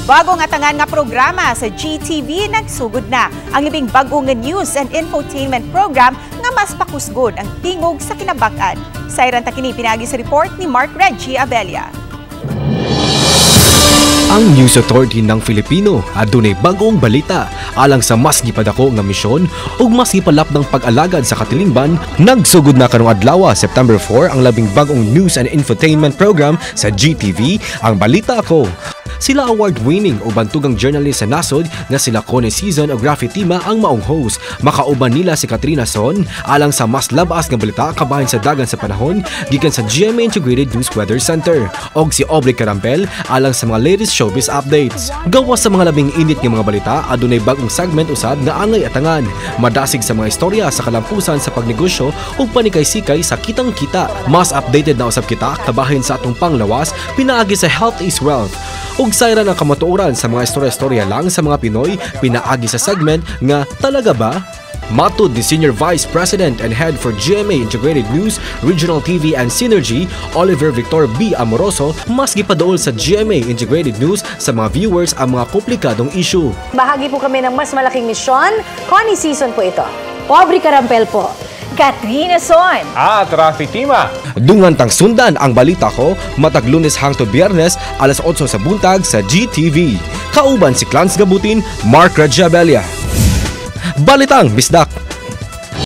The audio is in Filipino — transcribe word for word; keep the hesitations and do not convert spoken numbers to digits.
bagong atangan nga programa sa G T V nagsugod na. Ang libing bagong nga news and infotainment program nga mas pakusgod ang tingog sa kinabak-an. Sayran ta kini pinagi sa report ni Mark Reggie Abella. Ang News Authority ng Filipino adunay bagong balita alang sa mas gipadako nga misyon ug mas gipalap ng pag-alagad sa katilingban. Nagsugod na karong adlaw September four ang labing bagong news and infotainment program sa G T V, ang Balita Ko. Sila award-winning o bantugang journalist sa nasod nga sila Kone Season o Graffitima ang maong host. Makauban nila si Katrina Son alang sa mas labas nga balita kabahin sa dagan sa panahon gikan sa G M A Integrated News Weather Center, og si Aubrey Carampel alang sa mga latest showbiz updates. Gawas sa mga labing init nga mga balita, adunay bagong segment usab nga angay atangan. Madasig sa mga istorya sa kalampusan sa pagnegosyo ug panikay-sikay sa kitang-kita. Mas updated na usab kita kabahin sa atong panglawas pinaagi sa Health is Wealth. Ug sayra ng kamatuoran sa mga istorya-istorya lang sa mga Pinoy, pinaagi sa segment nga Talaga Ba? Matud ni Senior Vice President and Head for G M A Integrated News, Regional T V and Synergy, Oliver Victor B. Amoroso, mas gipaduol sa G M A Integrated News sa mga viewers ang mga komplikadong issue. Bahagi po kami ng mas malaking misyon. Connie Season po ito. Aubrey Carampel po. Katrina Son. At Graffitima. Dungantang sundan ang Balita Ko matag Lunes hangtod Biyernes alas otso sa buntag sa G T V. Kauban si Clans Gabutin, Mark Reggie Abella. Balitang Bisdak.